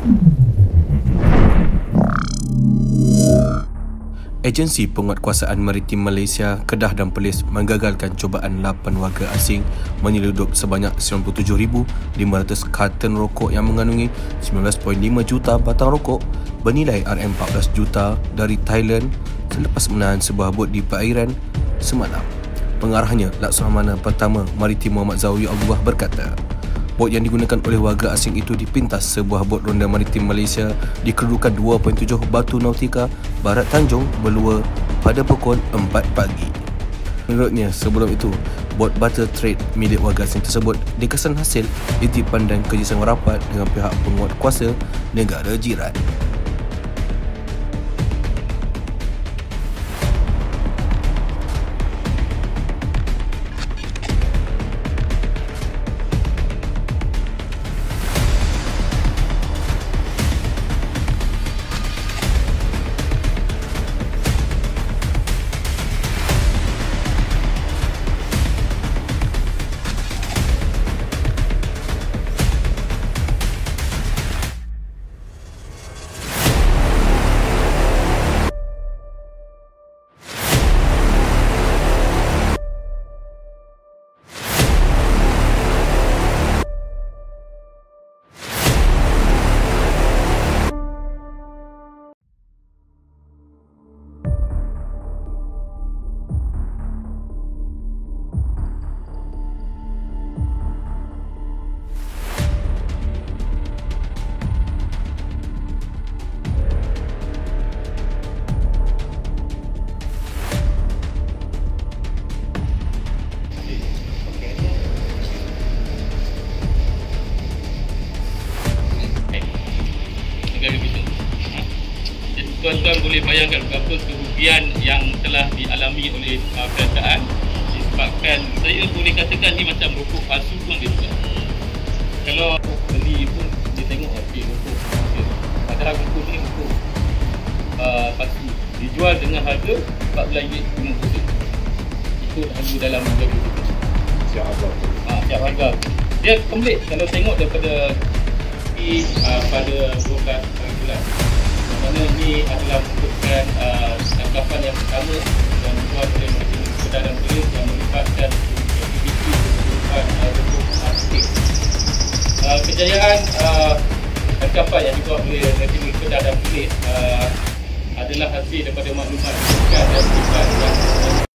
Agensi Penguatkuasaan Maritim Malaysia, Kedah dan Perlis menggagalkan cubaan 8 warga asing menyeludup sebanyak 97,500 karton rokok yang mengandungi 19.5 juta batang rokok bernilai RM14 juta dari Thailand selepas menahan sebuah bot di perairan semalam. Pengarahnya, Laksamana Pertama Maritim Muhammad Zawi Abdullah berkata, bot yang digunakan oleh warga asing itu dipintas sebuah bot ronda maritim Malaysia di kedudukan 2.7 Batu Nautika, Barat Tanjung, Belua pada pukul 4 pagi. Menurutnya, sebelum itu, bot Butter Trade milik warga asing tersebut dikesan hasil titipan dan kerjasama rapat dengan pihak penguatkuasa negara jiran. Tuan-tuan boleh bayangkan berapa kerugian yang telah dialami oleh kerajaan disebabkan, saya boleh katakan ni macam rokok palsu pun dia juga. Kalau beli pun dia tengok okey rokok padahal rokok ni rokok palsu dijual dengan harga RM14.50. Itu harga dalam negara kita. Siap harga. Dia komplit kalau tengok daripada pada 12 bulan. Mana ini adalah merupakan tangkapan yang pertama yang dibuat oleh Maritim Kedah dan Perlis yang melibatkan aktiviti pengurusan rokok plastik. Kejayaan tangkapan yang dibuat oleh Maritim Kedah dan Perlis adalah hasil daripada maklumat dan